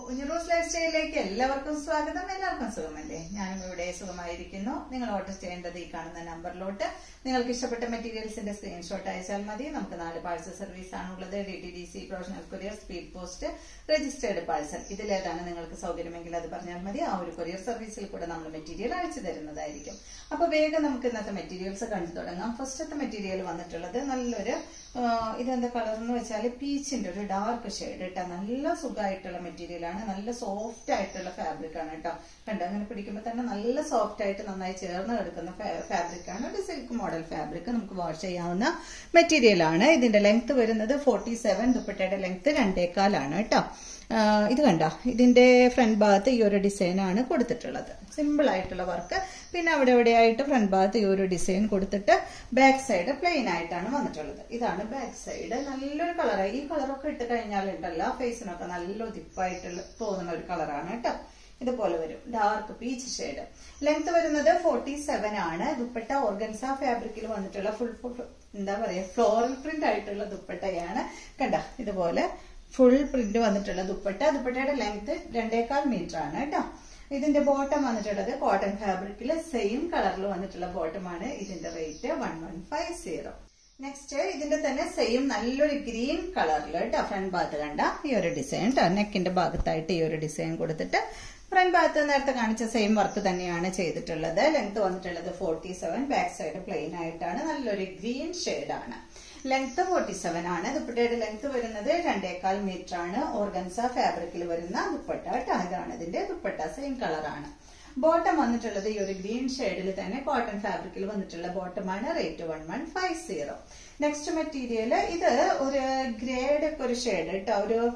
കുഞ്ഞുറൂസ് life സ്റ്റൈലിലേക്ക് എല്ലാവർക്കും സ്വാഗതം. എല്ലാവർക്കും സുഖമല്ലേ? ഞാനും ഇവിടെ സുഖമായിരിക്കുന്നു. നിങ്ങൾ ഓർഡർ ചെയ്യേണ്ടത് ഈ കാണുന്ന നമ്പറിലോട്ട് നിങ്ങൾക്ക് ഇഷ്ടപ്പെട്ട മെറ്റീരിയൽസിന്റെ സ്ക്രീൻഷോട്ട് അയച്ചാൽ മതി. നമുക്ക് 4 പാഴ്സൽ സർവീസ് ആണുള്ളത്. DTDC, professional courier, speed post, registered parcel. ഇതിലേതാണ് നിങ്ങൾക്ക് സൗകര്യമെങ്കിൽ അത് പറഞ്ഞാൽ മതി. ആ ഒരു കൊറിയർ സർവീസിൽ കൂടെ നമ്മൾ മെറ്റീരിയൽ അയച്ചു തരുന്നതായിരിക്കും. അപ്പൊ വേഗം നമുക്ക് ഇന്നത്തെ മെറ്റീരിയൽസ് കണ്ടു തുടങ്ങാം. ഫസ്റ്റത്തെ മെറ്റീരിയൽ വന്നിട്ടുള്ളത് നല്ലൊരു ഇതെന്താ കളർ എന്ന് വെച്ചാൽ പീച്ചിന്റെ ഒരു ഡാർക്ക് ഷെയ്ഡ് കേട്ടോ. നല്ല സുഖമായിട്ടുള്ള മെറ്റീരിയൽ ആണ്. നല്ല സോഫ്റ്റ് ആയിട്ടുള്ള ഫാബ്രിക് ആണ് കേട്ടോ. കണ്ടോ, അങ്ങനെ പിടിക്കുമ്പോൾ തന്നെ നല്ല സോഫ്റ്റ് ആയിട്ട് നന്നായി ചേർന്ന് കിടക്കുന്ന ഫാബ്രിക് ആണ്. ഒരു സിൽക്ക് മോഡൽ ഫാബ്രിക്, നമുക്ക് വാഷ് ചെയ്യാവുന്ന മെറ്റീരിയൽ ആണ്. ഇതിന്റെ ലെങ്ത് വരുന്നത് 47, ദുപ്പട്ടയുടെ ലെങ്ത് 2.25 ആണ് കേട്ടോ. ഇത് കണ്ട, ഇതിന്റെ ഫ്രണ്ട് ഭാഗത്ത് ഈ ഒരു ഡിസൈൻ ആണ് കൊടുത്തിട്ടുള്ളത്. സിമ്പിൾ ആയിട്ടുള്ള വർക്ക്. പിന്നെ അവിടെ എവിടെയായിട്ട് ഫ്രണ്ട് ഭാഗത്ത് ഈ ഒരു ഡിസൈൻ കൊടുത്തിട്ട് ബാക്ക് സൈഡ് പ്ലെയിൻ ആയിട്ടാണ് വന്നിട്ടുള്ളത്. ഇതാണ് ബാക്ക് സൈഡ്. നല്ലൊരു കളറാണ്. ഈ കളറൊക്കെ ഇട്ട് കഴിഞ്ഞാലുണ്ടല്ലോ ഫേസിനൊക്കെ നല്ല ഉതിപ്പായിട്ടുള്ള തോന്നുന്ന ഒരു കളറാണ് കേട്ടോ. ഇതുപോലെ വരും, ഡാർക്ക് പീച്ച് ഷെയ്ഡ്. ലെങ്ത് വരുന്നത് 47 ആണ്. ദുപ്പട്ട ഓർഗൻസ ഫാബ്രിക്കിൽ വന്നിട്ടുള്ള ഫുൾ എന്താ പറയാ ഫ്ലോറൽ പ്രിന്റ് ആയിട്ടുള്ള ദുപ്പട്ടയാണ്. കണ്ട, ഇതുപോലെ ഫുൾ പ്രിന്റ് വന്നിട്ടുള്ള ദുപ്പട്ട. ദുപ്പട്ടയുടെ ലെങ്ത് 2.25 മീറ്റർ ആണ് കേട്ടോ. ഇതിന്റെ ബോട്ടം വന്നിട്ടുള്ളത് കോട്ടൺ ഫാബ്രിക്കിൽ സെയിം കളറിൽ വന്നിട്ടുള്ള ബോട്ടമാണ്. ഇതിന്റെ റേറ്റ് 1150. നെക്സ്റ്റ് ഇതിന്റെ തന്നെ സെയിം നല്ലൊരു ഗ്രീൻ കളറിൽ കേട്ടോ. ഫ്രണ്ട് ഭാഗത്ത് കണ്ട ഈ ഒരു ഡിസൈൻ കേട്ടോ. നെക്കിന്റെ ഭാഗത്തായിട്ട് ഈ ഒരു ഡിസൈൻ കൊടുത്തിട്ട് ഫ്രണ്ട് ഭാഗത്ത് നേരത്തെ കാണിച്ച സെയിം വർക്ക് തന്നെയാണ് ചെയ്തിട്ടുള്ളത്. ലെങ്ത് വന്നിട്ടുള്ളത് 47, ബാക്ക് സൈഡ് പ്ലെയിൻ ആയിട്ടാണ്. നല്ലൊരു ഗ്രീൻ ഷെയ്ഡ് ആണ്. ലെങ്ത് 47 ആണ്. ദുപ്പട്ടയുടെ ലെങ്ത് വരുന്നത് 2.25 മീറ്റർ ആണ്. ഓർഗൻസ ഫാബ്രിക്കിൽ വരുന്ന ദുപ്പട്ട കേട്ടോ. ഇതാണ് ഇതിന്റെ ദുപ്പട്ട, സെയിം കളറാണ്. ബോട്ടം വന്നിട്ടുള്ളത് ഈ ഒരു ഗ്രീൻ ഷെയ്ഡിൽ തന്നെ കോട്ടൺ ഫാബ്രിക്കിൽ വന്നിട്ടുള്ള ബോട്ടമാണ്. റേറ്റ് 1150. നെക്സ്റ്റ് മെറ്റീരിയൽ ഇത് ഒരു ഗ്രേഡ് ഒക്കെ ഒരു ഷെയ്ഡ് കേട്ടോ.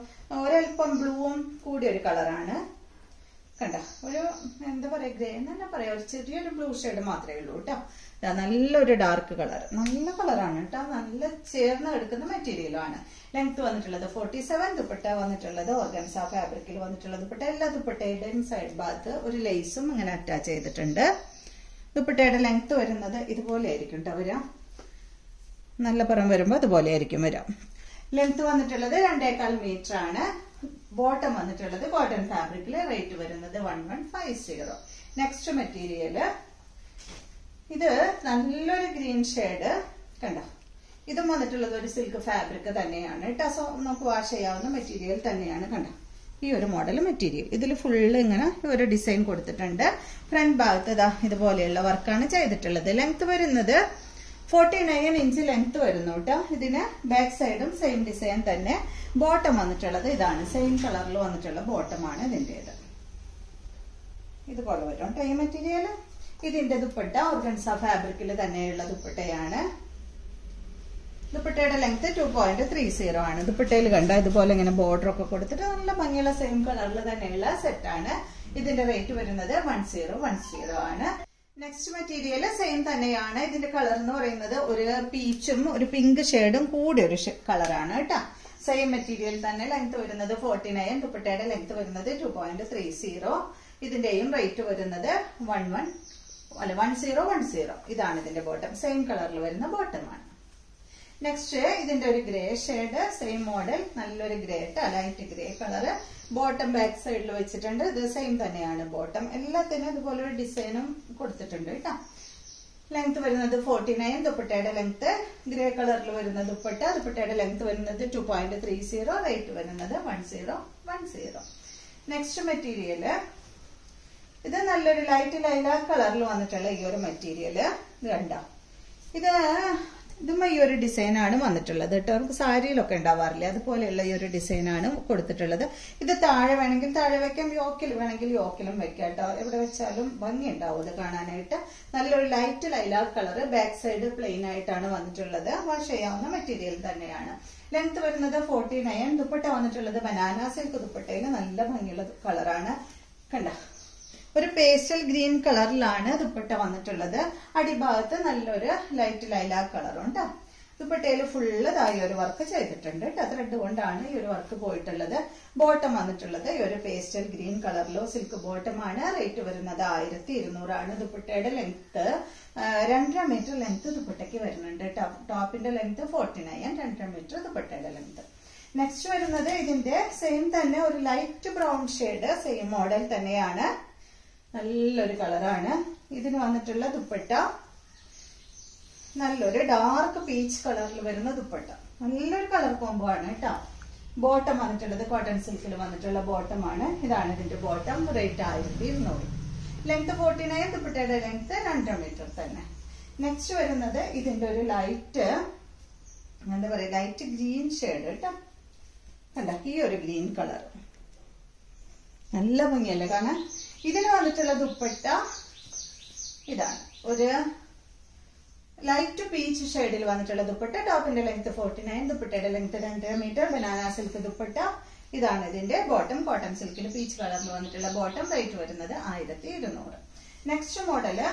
ഒരൽപ്പം ബ്ലൂവും കൂടിയ ഒരു കളറാണ്. കണ്ട, ഒരു എന്താ പറയാ ഗ്രേ തന്നെ പറയാ, ഒരു ചെറിയൊരു ബ്ലൂ ഷെയ്ഡ് മാത്രമേ ഉള്ളൂ കേട്ടോ. നല്ലൊരു ഡാർക്ക് കളർ, നല്ല കളറാണ് കേട്ടോ. നല്ല ചേർന്ന് കിടക്കുന്ന മെറ്റീരിയലാണ്. ലെങ്ത് വന്നിട്ടുള്ളത് 47, ദുപ്പട്ട വന്നിട്ടുള്ളത് ഓർഗൻസ ഫാബ്രിക്കിൽ വന്നിട്ടുള്ള ദുപ്പട്ട. എല്ലാ ദുപ്പട്ടയുടെയും സൈഡ് ഭാഗത്ത് ഒരു ലേസും അങ്ങനെ അറ്റാച്ച് ചെയ്തിട്ടുണ്ട്. ദുപ്പട്ടയുടെ ലെങ്ത് വരുന്നത് ഇതുപോലെ ആയിരിക്കും കേട്ടോ വരാം. നല്ല പുറം വരുമ്പോൾ അതുപോലെ ആയിരിക്കും വരാം. ലെങ്ത് വന്നിട്ടുള്ളത് 2.25 മീറ്റർ ആണ്. ബോട്ടം വന്നിട്ടുള്ളത് കോട്ടൺ ഫാബ്രിക്കിൽ. റേറ്റ് വരുന്നത് 1150. നെക്സ്റ്റ് മെറ്റീരിയൽ ഇത് നല്ലൊരു ഗ്രീൻ ഷെയ്ഡ് കണ്ട. ഇതും വന്നിട്ടുള്ളത് ഒരു സിൽക്ക് ഫാബ്രിക് തന്നെയാണ് കേട്ടോ. സോ നമുക്ക് വാഷ് ചെയ്യാവുന്ന മെറ്റീരിയൽ തന്നെയാണ്. കണ്ട, ഈ ഒരു മോഡൽ മെറ്റീരിയൽ. ഇതിൽ ഫുള്ള് ഇങ്ങനെ ഒരു ഡിസൈൻ കൊടുത്തിട്ടുണ്ട്. ഫ്രണ്ട് ഭാഗത്ത് ഇതാ ഇതുപോലെയുള്ള വർക്കാണ് ചെയ്തിട്ടുള്ളത്. ലെങ്ത് വരുന്നത് 49 ഇഞ്ച് ലെങ്ത് വരുന്നു കേട്ടോ. ഇതിന് ബാക്ക് സൈഡും സെയിം ഡിസൈൻ തന്നെ. ബോട്ടം വന്നിട്ടുള്ളത് ഇതാണ്, സെയിം കളറിൽ വന്നിട്ടുള്ള ബോട്ടമാണ് ഇതിൻ്റെത്. ഇതുപോലെ വരും കേട്ടോ ഈ മെറ്റീരിയൽ. ഇതിന്റെ ദുപ്പട്ട ഓർഗൻസ ഫാബ്രിക്കിൽ തന്നെയുള്ള ദുപ്പട്ടയാണ്. ദുപ്പട്ടയുടെ ലെങ്ത് 2.30 ആണ്. ദുപ്പട്ടയിൽ കണ്ട ഇതുപോലെ ഇങ്ങനെ ബോർഡർ ഒക്കെ കൊടുത്തിട്ട് നല്ല ഭംഗിയുള്ള സെയിം കളറിൽ തന്നെയുള്ള സെറ്റാണ്. ഇതിന്റെ റേറ്റ് വരുന്നത് 1010 ആണ്. നെക്സ്റ്റ് മെറ്റീരിയൽ സെയിം തന്നെയാണ്. ഇതിന്റെ കളർ എന്ന് പറയുന്നത് ഒരു പീച്ചും ഒരു പിങ്ക് ഷെയ്ഡും കൂടി ഒരു കളറാണ് കേട്ടോ. സെയിം മെറ്റീരിയൽ തന്നെ. ലെങ്ത് വരുന്നത് 49, ദുപ്പട്ടയുടെ ലെങ്ത് വരുന്നത് 2.30. ഇതിന്റെയും റേറ്റ് വരുന്നത് 1010. ഇതാണ് ഇതിന്റെ ബോട്ടം, സെയിം കളറിൽ വരുന്ന ബോട്ടമാണ്. നെക്സ്റ്റ് ഇതിന്റെ ഒരു ഗ്രേ ഷെയ്ഡ്, സെയിം മോഡൽ, നല്ലൊരു grey light grey colour. Bottom back സൈഡിൽ വെച്ചിട്ടുണ്ട്. ഇത് സെയിം തന്നെയാണ് ബോട്ടം. എല്ലാത്തിനും ഇതുപോലെ ഒരു ഡിസൈനും കൊടുത്തിട്ടുണ്ട് കേട്ടോ. ലെങ്ത് വരുന്നത് 49, ദുപ്പട്ടയുടെ ലെങ്ത് ഗ്രേ കളറിൽ വരുന്ന ദുപ്പട്ട. ദുപ്പട്ടയുടെ ലെങ്ത് വരുന്നത് 2.30. റേറ്റ് വരുന്നത് 1010. നെക്സ്റ്റ് മെറ്റീരിയല് ഇത് നല്ലൊരു ലൈറ്റ് ലൈലാക്ക് കളറിൽ വന്നിട്ടുള്ള ഈ ഒരു മെറ്റീരിയല്. ഇത് കണ്ട, ഇതും ഈ ഒരു ഡിസൈനാണ് വന്നിട്ടുള്ളത് കേട്ടോ. നമുക്ക് സാരിയിലൊക്കെ ഉണ്ടാവാറില്ലേ, അതുപോലെയുള്ള ഈ ഒരു ഡിസൈനാണ് കൊടുത്തിട്ടുള്ളത്. ഇത് താഴെ വേണമെങ്കിൽ താഴെ വെക്കാം, യോക്കിൽ വേണമെങ്കിൽ യോക്കിലും വെക്കാം കേട്ടോ. എവിടെ വെച്ചാലും ഭംഗി ഉണ്ടാവും ഇത് കാണാനായിട്ട്. നല്ലൊരു light lilac colour. Back side plain ആയിട്ടാണ് വന്നിട്ടുള്ളത്. വാഷ് ചെയ്യാവുന്ന മെറ്റീരിയൽ തന്നെയാണ്. ലെങ്ത് വരുന്നത് 49. ദുപ്പട്ട വന്നിട്ടുള്ളത് ബനാന സിൽക്ക് ദുപ്പട്ടയിൽ നല്ല ഭംഗിയുള്ള കളറാണ്. കണ്ട, ഒരു പേസ്റ്റൽ ഗ്രീൻ കളറിലാണ് ദുപ്പട്ട വന്നിട്ടുള്ളത്. അടിഭാഗത്ത് നല്ലൊരു ലൈറ്റ് ലൈലാക്ക് കളറുണ്ട്. ദുപ്പട്ടയിൽ ഫുള്ള് താഴെ ഒരു വർക്ക് ചെയ്തിട്ടുണ്ട് കേട്ടോ. ത്രെഡ് കൊണ്ടാണ് ഈ ഒരു വർക്ക് പോയിട്ടുള്ളത്. ബോട്ടം വന്നിട്ടുള്ളത് ഈ ഒരു പേസ്റ്റൽ ഗ്രീൻ കളറിലോ സിൽക്ക് ബോട്ടമാണ്. റേറ്റ് വരുന്നത് 1200 ആണ്. ദുപ്പട്ടയുടെ ലെങ്ത് 2.5 മീറ്റർ ലെങ്ത് ദുപ്പട്ടയ്ക്ക് വരുന്നുണ്ട് കേട്ടോ. ടോപ്പിന്റെ ലെങ്ത് 49, 2.5 മീറ്റർ ദുപ്പട്ടയുടെ ലെങ്ത്. നെക്സ്റ്റ് വരുന്നത് ഇതിന്റെ സെയിം തന്നെ ഒരു light brown shade, same model തന്നെയാണ്, നല്ലൊരു കളറാണ്. ഇതിന് വന്നിട്ടുള്ള ദുപ്പട്ട നല്ലൊരു ഡാർക്ക് പീച്ച് കളറിൽ വരുന്ന ദുപ്പട്ട, നല്ലൊരു കളർ കോംബോ ആണ് കേട്ടോ. ബോട്ടം വന്നിട്ടുള്ളത് കോട്ടൺ സിൽക്കിൽ വന്നിട്ടുള്ള ബോട്ടം ആണ്. ഇതാണ് ഇതിന്റെ ബോട്ടം. റേറ്റ് 1200. ലെങ്ത് 49, ദുപ്പട്ടയുടെ ലെങ്ത് 2 മീറ്റർ തന്നെ. നെക്സ്റ്റ് വരുന്നത് ഇതിന്റെ ഒരു ലൈറ്റ് എന്താ പറയാ, ലൈറ്റ് ഗ്രീൻ ഷെയ്ഡ് കേട്ടോ. കണ്ട ഈ ഒരു ഗ്രീൻ കളർ നല്ല ഭംഗിയല്ലേ കാണാൻ. ഇതിന് വന്നിട്ടുള്ള ദുപ്പട്ട ഇതാണ്, ഒരു ലൈറ്റ് പീച്ച് ഷെയ്ഡിൽ വന്നിട്ടുള്ള ദുപ്പട്ട. ടോപ്പിന്റെ ലെങ്ത് 49, ദുപ്പട്ടയുടെ length 2 metre. Banana silk dupatta. ഇതാണ് ഇതിന്റെ ബോട്ടം. കോട്ടൺ സിൽക്കിൽ പീച്ച് കളറിൽ വന്നിട്ടുള്ള ബോട്ടം. റേറ്റ് വരുന്നത് 1200. നെക്സ്റ്റ് മോഡല്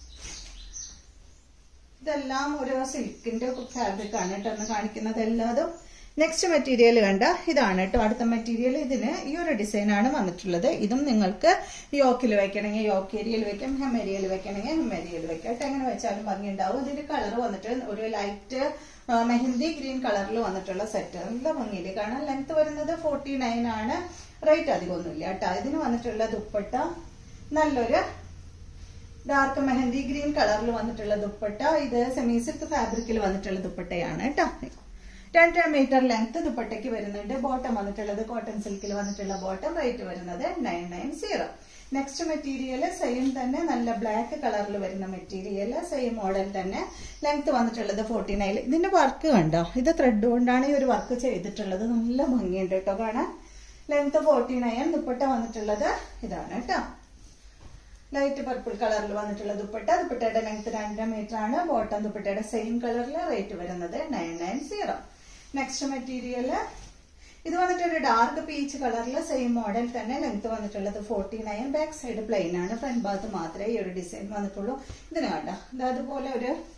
ഇതെല്ലാം ഒരു സിൽക്കിന്റെ ഫാബ്രിക് ആണ് കേട്ടോ ഒന്ന് കാണിക്കുന്നത് എല്ലാതും. നെക്സ്റ്റ് മെറ്റീരിയൽ കണ്ട ഇതാണ് കേട്ടോ അടുത്ത മെറ്റീരിയൽ. ഇതിന് ഈ ഒരു ഡിസൈൻ ആണ് വന്നിട്ടുള്ളത്. ഇതും നിങ്ങൾക്ക് യോക്കിൽ വെക്കണമെങ്കിൽ യോക്ക് ഏരിയയിൽ വെക്കാം, ഹെം ഏരിയയിൽ വെക്കണമെങ്കിൽ ഹെം ഏരിയയിൽ വെക്കാം കേട്ടോ. എങ്ങനെ വെച്ചാലും ഭംഗി ഉണ്ടാവും. ഇതിന്റെ കളർ വന്നിട്ട് ഒരു ലൈറ്റ് മെഹന്തി ഗ്രീൻ കളറിൽ വന്നിട്ടുള്ള സെറ്റ്, നല്ല ഭംഗിയിൽ കാണാൻ. ലെങ്ത് വരുന്നത് 49 ആണ്. റേറ്റ് അധികമൊന്നുമില്ല കേട്ടോ. ഇതിന് വന്നിട്ടുള്ള ദുപ്പട്ട നല്ലൊരു ഡാർക്ക് മെഹന്തി ഗ്രീൻ കളറിൽ വന്നിട്ടുള്ള ദുപ്പട്ട. ഇത് സെമി സിൽക്ക് ഫാബ്രിക്കിൽ വന്നിട്ടുള്ള ദുപ്പട്ടയാണ് കേട്ടോ. 2 മീറ്റർ ലെങ്ത് ദുപ്പട്ടയ്ക്ക് വരുന്നുണ്ട്. ബോട്ടം വന്നിട്ടുള്ളത് കോട്ടൺ സിൽക്കിൽ വന്നിട്ടുള്ള ബോട്ടം. റേറ്റ് വരുന്നത് 990. നെക്സ്റ്റ് മെറ്റീരിയൽ സെയിം തന്നെ, നല്ല ബ്ലാക്ക് കളറിൽ വരുന്ന മെറ്റീരിയൽ, സെയിം മോഡൽ തന്നെ. ലെങ്ത് വന്നിട്ടുള്ളത് 49. ഇതിന്റെ വർക്ക് കണ്ടോ, ഇത് ത്രെഡ് കൊണ്ടാണ് ഈ ഒരു വർക്ക് ചെയ്തിട്ടുള്ളത്. നല്ല ഭംഗിയുണ്ട് കേട്ടോ കാണാൻ. ലെങ്ത് 49. ദുപ്പട്ട വന്നിട്ടുള്ളത് ഇതാണ് കേട്ടോ, ലൈറ്റ് പർപ്പിൾ കളറിൽ വന്നിട്ടുള്ള ദുപ്പട്ട. ദുപ്പട്ടയുടെ ലെങ്ത് 2 മീറ്റർ ആണ്. ബോട്ടം ദുപ്പട്ടയുടെ സെയിം കളറിൽ. റേറ്റ് വരുന്നത് 990. നെക്സ്റ്റ് മെറ്റീരിയൽ ഇത് വന്നിട്ട് ഒരു ഡാർക്ക് പീച്ച് കളറിൽ സെയിം മോഡൽ തന്നെ. ലെങ്ത് വന്നിട്ടുള്ളത് 49. ബാക്ക് സൈഡ് പ്ലെയിൻ ആണ്, ഫ്രണ്ട് ഭാഗത്ത് മാത്രമേ ഈ ഒരു ഡിസൈൻ വന്നിട്ടുള്ളൂ. ഇതിന് കണ്ട അതുപോലെ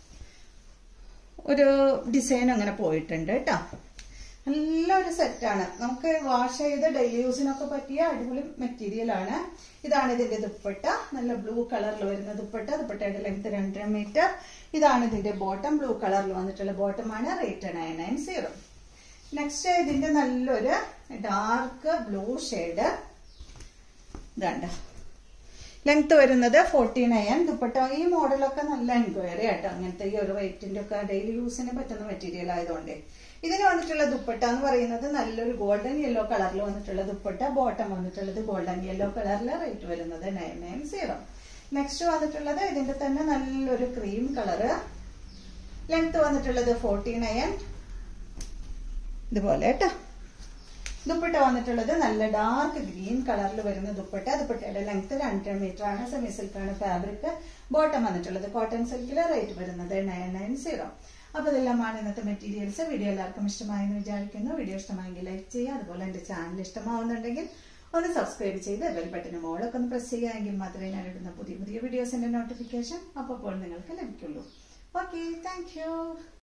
ഒരു ഡിസൈൻ അങ്ങനെ പോയിട്ടുണ്ട് കേട്ടോ. നല്ലൊരു സെറ്റാണ്, നമുക്ക് വാഷ് ചെയ്ത് ഡെയിലി യൂസിനൊക്കെ പറ്റിയ അടിപൊളി മെറ്റീരിയൽ ആണ്. ഇതാണ് ഇതിന്റെ ദുപ്പട്ട, നല്ല ബ്ലൂ കളറിൽ വരുന്ന ദുപ്പട്ട. ദുപ്പട്ടയുടെ ലെങ്ത് 2 മീറ്റർ. ഇതാണ് ഇതിന്റെ ബോട്ടം, ബ്ലൂ കളറിൽ വന്നിട്ടുള്ള ബോട്ടമാണ്. റേറ്റ് 990. നെക്സ്റ്റ് ഇതിന്റെ നല്ലൊരു ഡാർക്ക് ബ്ലൂ ഷെയ്ഡ്. ഇതാണ്ട ലെങ്ത് വരുന്നത് 49. ദുപ്പട്ട ഈ മോഡലൊക്കെ നല്ല എൻക്വയറി ആട്ടോ. അങ്ങനത്തെ ഈ ഒരു റേറ്റിന്റെ ഒക്കെ ഡെയിലി യൂസിന് പറ്റുന്ന മെറ്റീരിയൽ ആയതുകൊണ്ട്. ഇതിന് വന്നിട്ടുള്ള ദുപ്പട്ട എന്ന് പറയുന്നത് നല്ലൊരു ഗോൾഡൻ യെല്ലോ കളറിൽ വന്നിട്ടുള്ള ദുപ്പട്ട. ബോട്ടം വന്നിട്ടുള്ളത് ഗോൾഡൻ യെല്ലോ കളറിൽ. റേറ്റ് വരുന്നത് 990. നെക്സ്റ്റ് വന്നിട്ടുള്ളത് ഇതിന്റെ തന്നെ നല്ലൊരു ക്രീം കളറ്. ലെങ്ത് വന്നിട്ടുള്ളത് 49. ഇതുപോലെ കേട്ടോ. ദുപ്പട്ട വന്നിട്ടുള്ളത് നല്ല ഡാർക്ക് ഗ്രീൻ കളറിൽ വരുന്ന ദുപ്പട്ട. ദുപ്പട്ടയുടെ ലെങ്ത് 2 മീറ്റർ ആണ്. സെമി സിൽക്കാണ് ഫാബ്രിക്. ബോട്ടം വന്നിട്ടുള്ളത് കോട്ടൺ സിൽക്കിൽ. റേറ്റ് വരുന്നത് 990. അപ്പൊ ഇതെല്ലാമാണ് ഇന്നത്തെ മെറ്റീരിയൽസ്. വീഡിയോ എല്ലാവർക്കും ഇഷ്ടമായെന്ന് വിചാരിക്കുന്നു. വീഡിയോ ഇഷ്ടമായെങ്കിൽ ലൈക്ക് ചെയ്യുക. അതുപോലെ എന്റെ ചാനൽ ഇഷ്ടമാവുന്നുണ്ടെങ്കിൽ ഒന്ന് സബ്സ്ക്രൈബ് ചെയ്ത് ബെൽ ബട്ടന് മോളൊക്കെ ഒന്ന് പ്രസ് ചെയ്യുകയെങ്കിൽ മാത്രമേ ഞാൻ ഇടുന്ന പുതിയ വീഡിയോസിന്റെ നോട്ടിഫിക്കേഷൻ അപ്പോൾ നിങ്ങൾക്ക് ലഭിക്കുള്ളൂ. Okay, thank you.